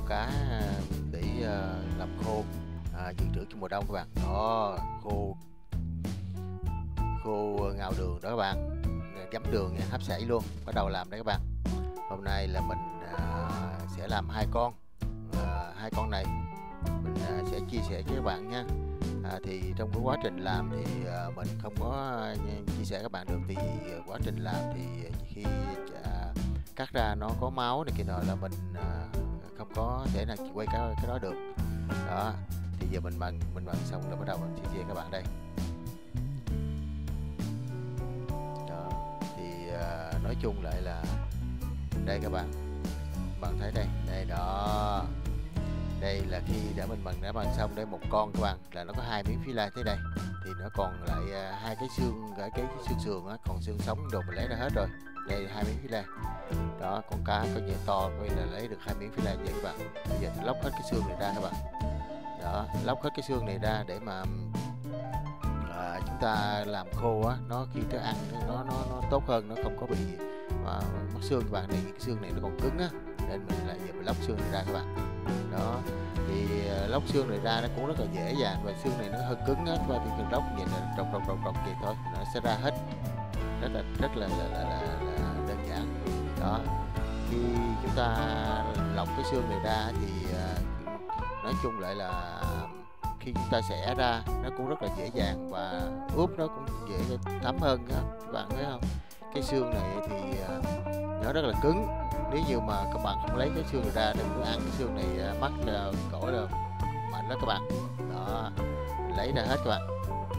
cá để làm khô, dự trữ cho mùa đông các bạn. Đó, khô khô ngao đường đó các bạn, chấm đường nha, hấp sảy luôn. Bắt đầu làm đấy các bạn. Hôm nay là mình sẽ làm hai con này mình sẽ chia sẻ với các bạn nha. Thì trong cái quá trình làm thì mình không có chia sẻ các bạn được, thì quá trình làm thì khi cắt ra nó có máu này kia nọ là mình không có thể nào quay cái đó được. Đó, thì giờ mình bằng xong rồi bắt đầu mình chia sẻ các bạn đây. Đó, thì nói chung lại là đây các bạn thấy đây đó. Đây là khi đã mình đã bằng xong đây, một con các bạn là nó có 2 miếng phi-la thế đây, thì nó còn lại hai cái xương, cái xương sườn á, còn xương sống đồ mình lấy ra hết rồi. Đây là 2 miếng phi-la. Đó, con cá có nhiều to coi là lấy được 2 miếng phi-la vậy các bạn. Bây giờ lóc hết cái xương này ra các bạn. Đó, lóc hết cái xương này ra để mà chúng ta làm khô á, nó khi tới ăn nó tốt hơn, nó không có bị mất xương các bạn. Thì cái xương này nó còn cứng á, nên mình lại giờ mình lóc xương này ra các bạn. Đó, thì lóc xương này ra nó cũng rất là dễ dàng, và xương này nó hơi cứng á, và chỉ cần lóc vậy là trọc vậy thôi nó sẽ ra hết, rất là đơn giản. Đó, khi chúng ta lọc cái xương này ra thì nói chung lại là khi chúng ta xẻ ra nó cũng rất là dễ dàng, và ướp nó cũng dễ thấm hơn đó. Các bạn thấy không, cái xương này thì nó rất là cứng. Nếu như mà các bạn không lấy cái xương này ra, đừng có ăn cái xương này, mắc là cổ là mạnh đó các bạn. Đó, lấy ra hết các bạn.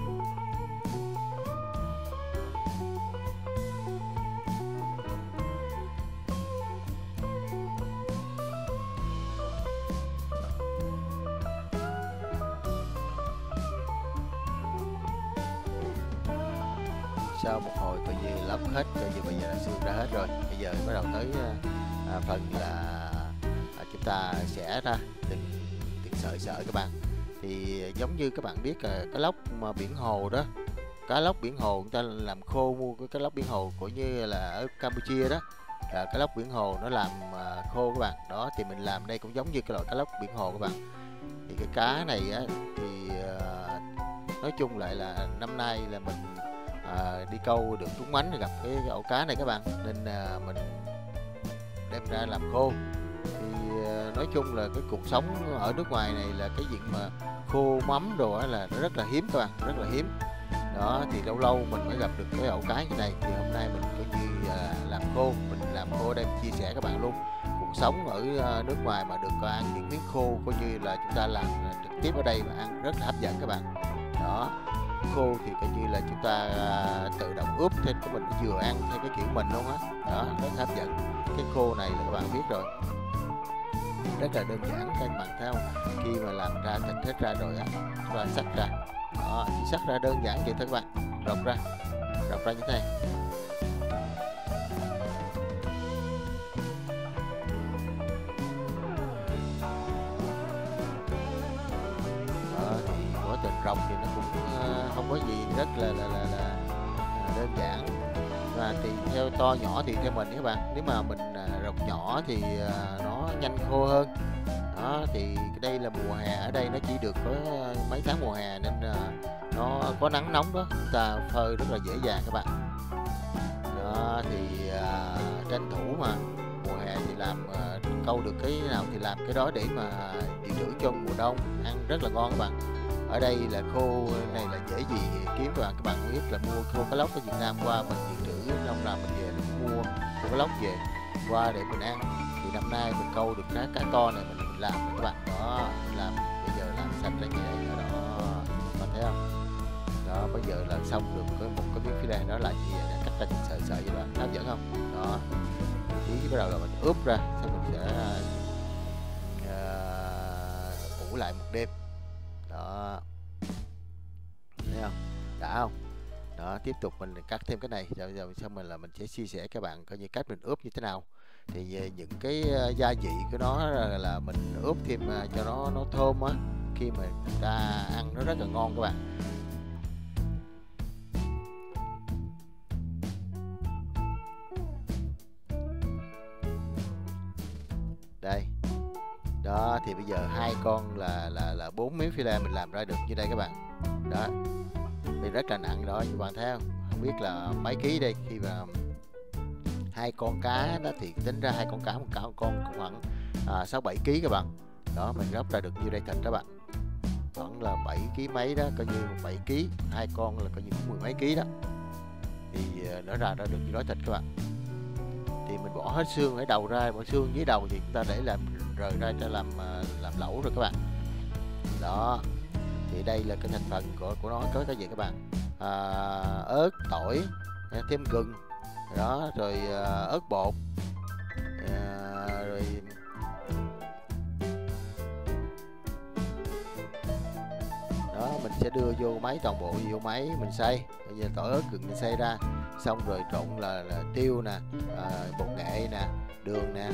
Sau một hồi coi như lóc hết, coi như bây giờ là xương ra hết rồi. Bây giờ bắt đầu tới phần là chúng ta xẻ ra từng sợi các bạn. Thì giống như các bạn biết cá lóc mà biển hồ đó, cá lóc biển hồ người ta làm khô, mua cái cá lóc biển hồ cũng như là ở Campuchia đó, là cá lóc biển hồ nó làm khô các bạn. Đó, thì mình làm đây cũng giống như cái loại cá lóc biển hồ các bạn. Thì cái cá này á, thì nói chung lại là năm nay là mình đi câu được trúng mánh gặp cái ổ cá này các bạn, nên mình đem ra làm khô. Thì nói chung là cái cuộc sống ở nước ngoài này là cái chuyện mà khô mắm đồ á là nó rất là hiếm các bạn, rất là hiếm. Đó, thì lâu lâu mình mới gặp được cái ổ cá như này, thì hôm nay mình coi như làm khô, mình làm khô đem chia sẻ các bạn luôn. Cuộc sống ở nước ngoài mà được ăn những miếng khô coi như là chúng ta làm trực tiếp ở đây mà ăn rất là hấp dẫn các bạn. Đó, khô thì coi như là chúng ta tự động ướp thêm của mình, vừa ăn theo cái kiểu mình luôn á. Đó, rất hấp dẫn. Cái khô này là các bạn biết rồi, rất là đơn giản các bạn thấy không. Khi mà làm ra thịt hết ra rồi á, chúng ta xắt ra. Đó, chỉ xắt ra đơn giản vậy thôi các bạn. Rọc ra như thế này. Đó, thì quá trình rọc thì nó cũng không có gì, rất là đơn giản. Và thì theo to nhỏ thì theo mình các bạn, nếu mà mình rọc nhỏ thì nó nhanh khô hơn. Đó, thì đây là mùa hè, ở đây nó chỉ được có mấy tháng mùa hè nên nó có nắng nóng đó, chúng ta phơi rất là dễ dàng các bạn. Đó, thì tranh thủ mà mùa hè thì làm câu được cái nào thì làm cái đó để mà dự trữ cho mùa đông ăn rất là ngon các bạn. Ở đây là khô này là dễ gì kiếm các bạn biết là mua khô cá lóc ở Việt Nam qua mình dự trữ, năm nào mình về mình mua khô cá lóc về qua để mình ăn. Thì năm nay mình câu được cá to này mình làm này các bạn. Đó, mình làm bây giờ làm sạch ra như vậy đó, bạn thấy không. Đó, bây giờ là xong được một cái miếng phi-la, đó là gì vậy, cắt ra sợi vậy bạn, hấp dẫn không. Đó, tí bắt đầu là mình ướp ra, xong mình sẽ ủ lại một đêm. Đó, thấy không, đã không. Đó, tiếp tục mình cắt thêm cái này rồi xong mình là mình sẽ chia sẻ các bạn coi như cách mình ướp như thế nào. Thì những cái gia vị của nó là mình ướp thêm cho nó thơm á, khi mà người ta ăn nó rất là ngon các bạn. Đây, Đó thì bây giờ hai con là 4 miếng filet mình làm ra được như đây các bạn. Đó thì rất là nặng đó, các bạn thấy không, không biết là mấy ký đây. Khi mà hai con cá đó thì tính ra hai con cá, một con cũng khoảng 6-7 kg các bạn. Đó mình gấp ra được như đây thịt các bạn, khoảng là 7 kg mấy đó, coi như 7 kg, hai con là coi như cũng 10 mấy ký đó, thì nó ra được như đó thịt các bạn. Thì mình bỏ hết xương ở đầu ra, bỏ xương dưới đầu thì chúng ta để làm rời ra cho làm lẩu rồi các bạn. Đó thì đây là cái thành phần của nó có cái gì các bạn, ớt, tỏi, thêm gừng đó, rồi ớt bột, rồi đó mình sẽ đưa vô máy, toàn bộ vô máy mình xay. Bây giờ tỏi, ớt, gừng mình xay ra xong rồi trộn là tiêu nè, bột nghệ nè, đường nè,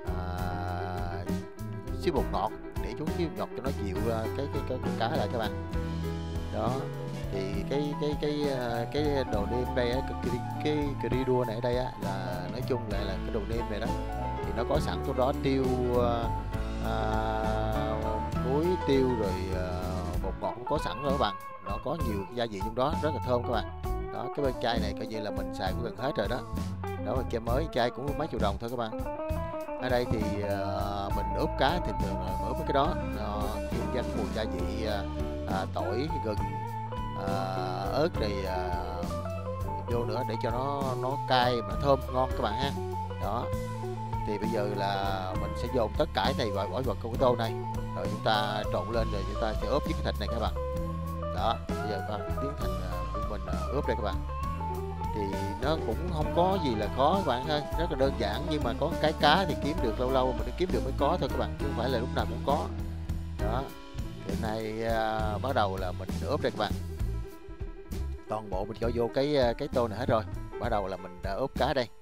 xíu bột ngọt để chút xíu ngọt cho nó dịu cái con cá lại các bạn. Đó thì cái đồ nêm đây á, cái cri đua này ở đây á, là nói chung lại là cái đồ nêm này đó thì nó có sẵn trong đó tiêu, muối, tiêu, rồi bột ngọt cũng có sẵn rồi các bạn. Nó có nhiều gia vị trong đó rất là thơm các bạn. Đó cái bên chai này coi như là mình xài cũng gần hết rồi đó. Đó mình chai mới, chai cũng mấy triệu đồng thôi các bạn. Ở đây thì mình ướp cá thì thường là ướp cái đó, nó thêm ra cái mùi gia vị tỏi, gừng, ớt này vô nữa để cho nó cay mà thơm ngon các bạn ha. Đó thì bây giờ là mình sẽ dồn tất cả này vào bỏ vào cái tô này, rồi chúng ta trộn lên, rồi chúng ta sẽ ướp với cái thịt này các bạn. Đó bây giờ các bạn tiến hành mình ướp đây các bạn. Thì nó cũng không có gì là khó các bạn ơi, rất là đơn giản, nhưng mà có cái cá thì kiếm được lâu lâu mình kiếm được mới có thôi các bạn, chứ không phải là lúc nào cũng có. Đó hiện nay bắt đầu là mình ướp đây các bạn, toàn bộ mình cho vô cái tô này hết rồi, bắt đầu là mình đã ướp cá đây.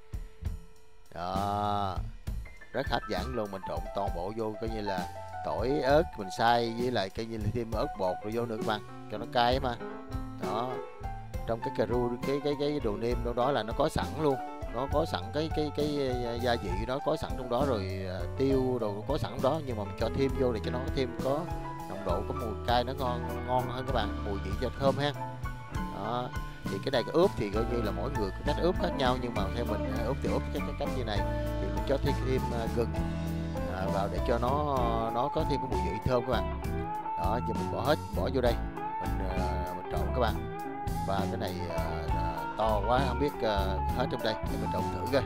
Đó rất hấp dẫn luôn, mình trộn toàn bộ vô, coi như là tỏi, ớt mình xay với lại coi như là thêm ớt bột rồi vô nữa các bạn, cho nó cay mà. Đó trong cái cà ru, cái đồ nêm đâu đó là nó có sẵn luôn, nó có sẵn cái gia vị đó có sẵn trong đó rồi, tiêu đồ có sẵn đó, nhưng mà mình cho thêm vô để cho nó thêm có nồng độ, có mùi cay, nó ngon hơn các bạn, mùi vị cho thơm ha. Đó thì cái này cái ướp thì coi như là mỗi người có cách ướp khác nhau, nhưng mà theo mình ướp thì ướp cái cách như này, thì mình cho thêm gừng vào để cho nó có thêm cái mùi vị thơm các bạn. Đó giờ mình bỏ vô đây, mình trộn các bạn. Và cái này to quá không biết hết trong đây, để mình trộn thử coi.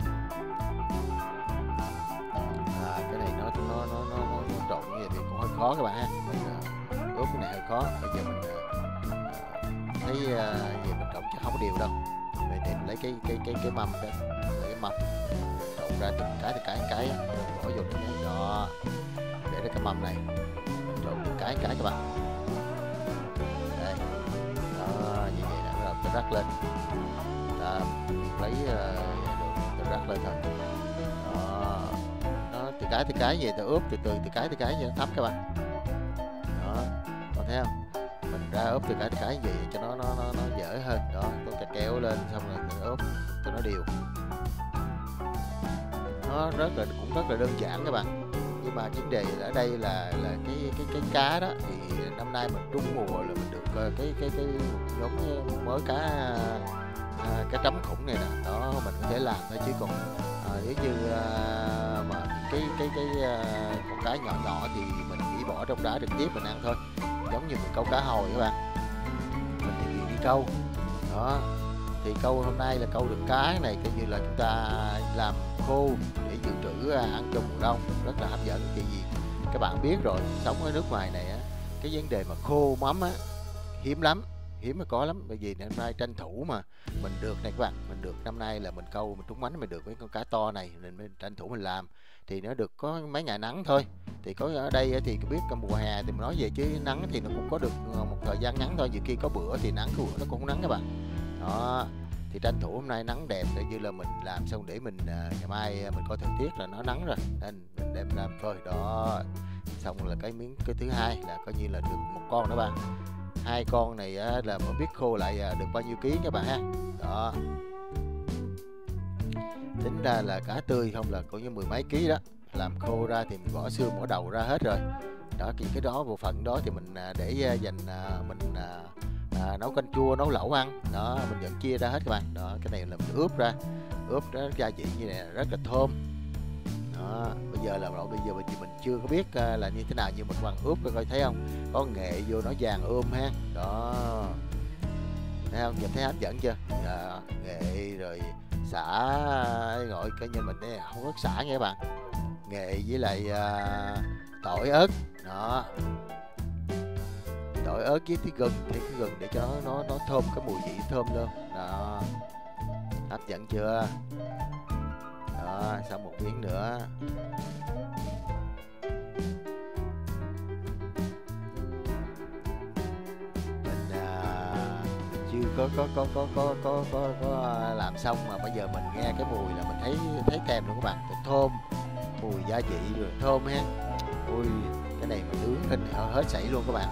Cái này nó trộn như vậy thì cũng hơi khó các bạn ha, mình ướp cái này hơi khó. Bây giờ mình thấy gì mình trộn chắc không có đều đâu. Vậy thì mình lấy cái mâm đó, lấy cái mâm trộn ra từng cái bỏ vô trong đấy. Đó để cái mâm này mình trộn từng cái các bạn. Đây đó như vậy là bắt đầu tôi rắc lên, lấy tôi rắc lên thôi. Đó nó từ cái vậy tôi ướp từ cái vậy nó thấm các bạn. Đó còn thấy không, mình ra ướp từ cái gì cho nó dễ hơn. Đó tôi kéo lên xong rồi tôi ướp cho nó đều. Nó cũng rất là đơn giản các bạn, nhưng mà vấn đề ở đây là cái cá đó thì năm nay mình trúng mùa là mình được cái giống mới cá trắm khủng này nè. Đó mình có thể làm thôi, chứ còn nếu như mà cái con cá nhỏ thì mình chỉ bỏ trong đá trực tiếp mình ăn thôi, giống như mình câu cá hồi các bạn, mình thì đi câu. Đó thì câu hôm nay là câu được cá này coi như là chúng ta làm khô để dự trữ ăn trong mùa đông, rất là hấp dẫn. Thì gì các bạn biết rồi, sống ở nước ngoài này á, cái vấn đề mà khô mắm á hiếm lắm, hiếm mà có lắm. Bởi vì hôm nay tranh thủ mà mình được này các bạn, mình được năm nay là mình câu mình trúng mánh, mình được với con cá to này nên mình tranh thủ mình làm. Thì nó được có mấy ngày nắng thôi, thì có ở đây thì biết mùa hè thì mình nói về, chứ nắng thì nó cũng có được một thời gian ngắn thôi, nhiều khi có bữa thì nắng, có bữa nó cũng không nắng các bạn. Đó thì tranh thủ hôm nay nắng đẹp, để như là mình làm xong để mình ngày mai mình coi thời tiết là nó nắng rồi nên mình đem làm thôi. Đó xong là cái thứ hai là coi như là được một con đó bạn. Hai con này là mới biết khô lại được bao nhiêu ký các bạn ha. Đó tính ra là cá tươi không là coi như 10 mấy ký đó. làm khô ra thì mình bỏ xương bỏ đầu ra hết rồi. Đó, cái đó bộ phận đó thì mình để dành mình nấu canh chua, nấu lẩu ăn. Đó, mình vẫn chia ra hết các bạn. Đó, cái này là mình ướp ra, ướp nó gia vị như này rất là thơm. Đó, bây giờ là bây giờ mình chưa có biết là như thế nào, nhưng mình quan ướp coi thấy không, có nghệ vô nó vàng ha. Đó, thấy không, nhìn thấy hấp dẫn chưa? Nghệ rồi xả, gọi coi như mình đây không có xả nghe các bạn, nghệ với lại tỏi ớt. Đó, tỏi ớt với cái gừng để cho nó thơm, cái mùi vị thơm luôn. Đó, hấp dẫn chưa? Đó, xong một miếng nữa. Mình chưa có làm xong mà bây giờ mình nghe cái mùi là mình thấy thèm luôn các bạn. Cái thơm, mùi gia vị rồi thơm ha. Ui, cái này mà nướng lên hết sảy luôn các bạn.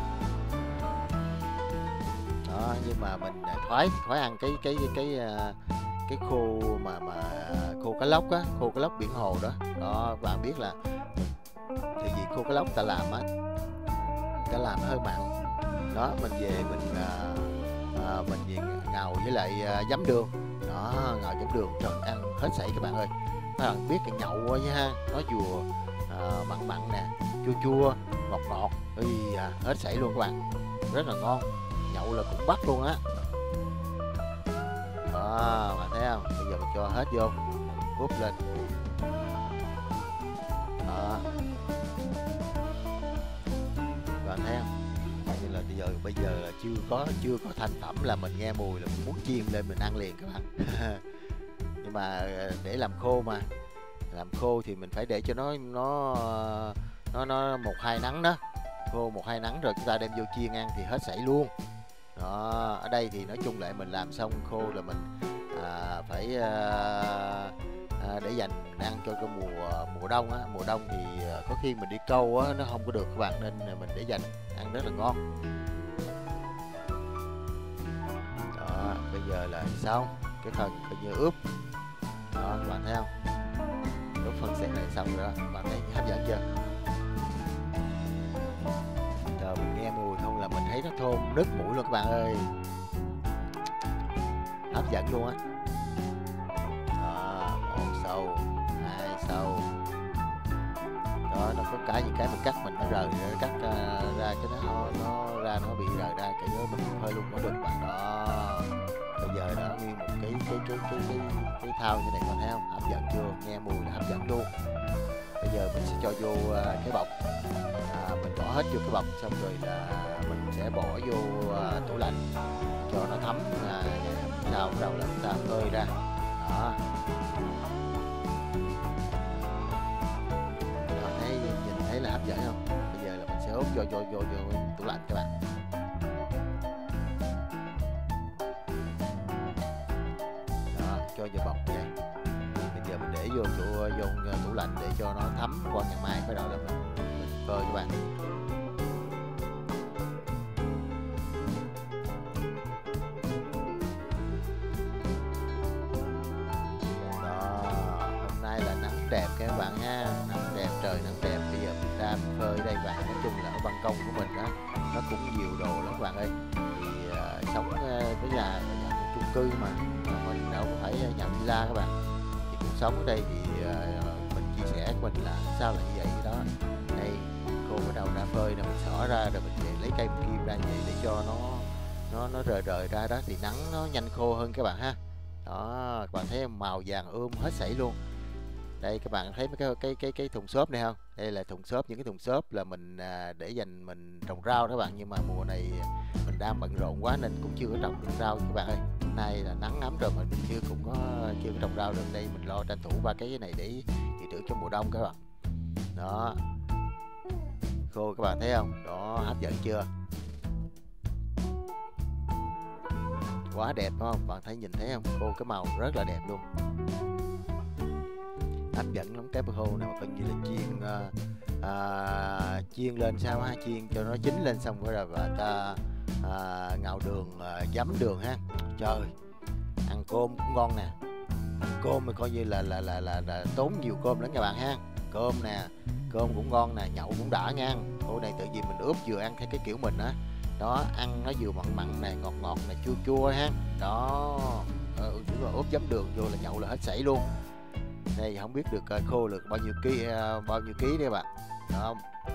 Đó, nhưng mà mình khoái ăn cái khô mà khô cá lóc á, khô cá lóc biển hồ đó. Đó, bạn biết là thì vì khô cá lóc ta làm á, ta làm hơi mặn. Đó, mình về mình ngào với lại giấm đường. Đó, ngào giấm đường trời ăn hết sảy các bạn ơi. Các bạn biết cái nhậu nha, nó vừa mặn mặn nè, chua chua, ngọt ngọt, hết sảy luôn các bạn, rất là ngon. Nhậu là cũng bắt luôn á. Đó, bạn thấy không? Bây giờ mình cho hết vô, úp lên. Đó, bạn thấy không? Như là bây giờ là chưa có thành phẩm là mình nghe mùi là mình muốn chiên lên mình ăn liền các bạn. Nhưng mà để làm khô mà, làm khô thì mình phải để cho nó 1-2 nắng đó, khô 1-2 nắng rồi chúng ta đem vô chiên ăn thì hết sảy luôn. Đó, ở đây thì nói chung lại mình làm xong khô là mình phải để dành ăn cho cái mùa đông á. Mùa đông thì có khi mình đi câu á nó không có được các bạn, nên mình để dành ăn rất là ngon. Đó, bây giờ là xong cái phần coi như ướp. Đó, các bạn thấy không, ướp phần sệt này xong rồi đó, bạn thấy hấp dẫn chưa? Giờ mình nghe mùi không là mình thấy nó thơm nức mũi luôn các bạn ơi, hấp dẫn luôn á. Đó, 1 sâu, 2 sâu. Đó, nó có những cái mình cắt mình nó rời cắt ra cái nó ra, nó bị rời ra cái đó mình hơi luôn có được bạn. Đó, bây giờ đó nguyên một cái thao như này còn thấy không, hấp dẫn chưa? Nghe mùi là hấp dẫn luôn. Bây giờ mình sẽ cho vô cái bọc, mình bỏ hết vô cái bọc xong rồi là mình sẽ bỏ vô tủ lạnh cho nó thấm. Sau bắt đầu là chúng ta phơi ra. Đó, nhìn thấy là hấp dẫn không? Bây giờ là mình sẽ hút vô tủ lạnh các bạn. Đó, cho vô bọc vậy. Bây giờ mình để vô tủ lạnh để cho nó thấm qua ngày mai, cái đó là mình phơi các bạn. Đẹp các bạn ha, nắng đẹp, trời nắng đẹp. Bây giờ mình ra mình phơi đây bạn. Nói chung là ở ban công của mình đó nó cũng nhiều đồ lắm các bạn ơi. Thì sống với nhà chung cư mà mình đâu có phải nhà villa các bạn. Thì cuộc sống ở đây thì mình chia sẻ của mình là sao là như vậy đó. Đây cô bắt đầu ra phơi nè, mình xỏ ra rồi mình về lấy cây kim ra vậy để cho nó rời ra đó thì nắng nó nhanh khô hơn các bạn ha. Đó, các bạn thấy màu vàng hết sảy luôn. Đây các bạn thấy mấy cái thùng xốp này không? Đây là thùng xốp, những cái thùng xốp là mình để dành mình trồng rau đó các bạn. Nhưng mà mùa này mình đang bận rộn quá nên cũng chưa có trồng được rau các bạn ơi. Hôm nay là nắng ấm rồi mà mình chưa có trồng rau được. Đây mình lo tranh thủ 3 cái này để dự trữ cho mùa đông các bạn. Đó, khô các bạn thấy không? Đó, hấp dẫn chưa? Quá đẹp đúng không? Bạn thấy nhìn thấy không? Khô cái màu rất là đẹp luôn, hấp dẫn lắm. Cái khô này mà coi như là chiên lên sao ha, chiên cho nó chín lên xong rồi và ta ngào đường, giấm đường ha. Trời, ăn cơm cũng ngon nè. Ăn cơm mà coi như là tốn nhiều cơm lắm các bạn ha. Cơm nè, cơm cũng ngon nè, nhậu cũng đã ngang. Khô này tự nhiên mình ướp vừa ăn theo cái kiểu mình á. Đó, ăn nó vừa mặn mặn này, ngọt ngọt này, chua chua ha. Đó, nếu mà ướp giấm đường vô là nhậu là hết sảy luôn. Đây không biết được khô được bao nhiêu ký đấy bạn. Đó,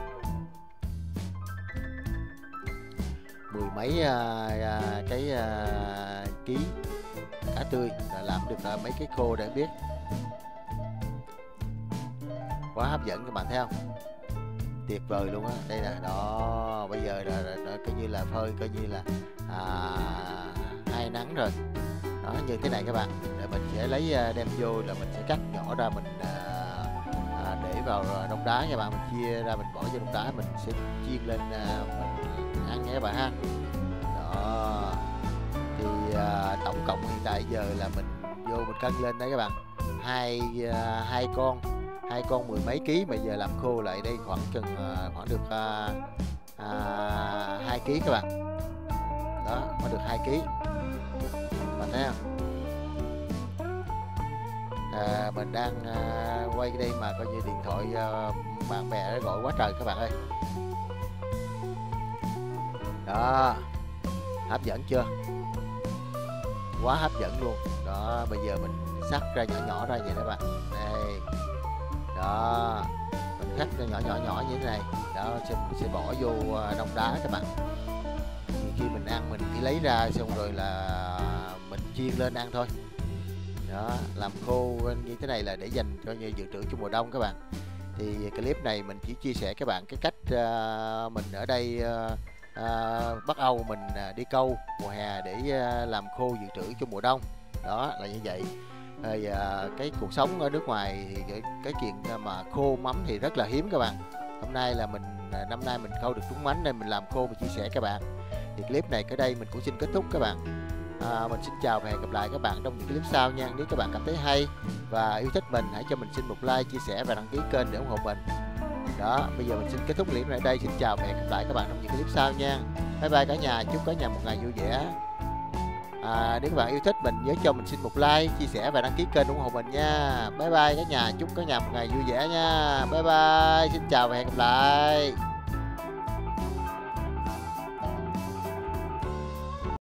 mười mấy ký cá tươi là làm được mấy cái khô để biết. Quá hấp dẫn các bạn thấy không, tuyệt vời luôn á. Đây là đó, bây giờ là coi như là phơi coi như là hai nắng rồi. Đó, như thế này các bạn, để mình sẽ lấy đem vô là mình sẽ cắt nhỏ ra, mình để vào đông đá nha bạn. Mình chia ra, mình bỏ vô đông đá, mình sẽ chiên lên mình ăn nha các bạn ha. Đó, thì tổng cộng hiện tại giờ là mình vô mình cân lên đấy các bạn, hai con mười mấy ký, mà giờ làm khô lại đây khoảng chừng khoảng được 2 ký các bạn. Đó, có được 2 ký, bạn thấy không? Mình đang quay đây mà coi như điện thoại bạn bè nó gọi quá trời các bạn ơi. Đó, hấp dẫn chưa, quá hấp dẫn luôn. Đó, bây giờ mình cắt ra nhỏ nhỏ ra vậy các bạn. Đây, đó, mình cắt ra nhỏ như thế này. Đó, mình sẽ bỏ vô đông đá các bạn. Thì khi mình ăn mình chỉ lấy ra xong rồi là mình chiên lên ăn thôi. Đó, làm khô như thế này là để dành cho như dự trữ cho mùa đông các bạn. Thì clip này mình chỉ chia sẻ các bạn cái cách mình ở đây Bắc Âu mình đi câu mùa hè để làm khô dự trữ cho mùa đông. Đó là như vậy. Cái cuộc sống ở nước ngoài thì cái chuyện mà khô mắm thì rất là hiếm các bạn. Hôm nay là năm nay mình câu được trúng mánh nên mình làm khô mình chia sẻ các bạn. Thì clip này tới đây mình cũng xin kết thúc các bạn. Mình xin chào và hẹn gặp lại các bạn trong những clip sau nha. Nếu các bạn cảm thấy hay và yêu thích mình, hãy cho mình xin một like, chia sẻ và đăng ký kênh để ủng hộ mình. Đó, bây giờ mình xin kết thúc clip này ở đây. Xin chào và hẹn gặp lại các bạn trong những clip sau nha. Bye bye cả nhà, chúc cả nhà một ngày vui vẻ. Nếu các bạn yêu thích mình, nhớ cho mình xin một like, chia sẻ và đăng ký kênh ủng hộ mình nha. Bye bye cả nhà, chúc cả nhà một ngày vui vẻ nha. Bye bye, xin chào và hẹn gặp lại.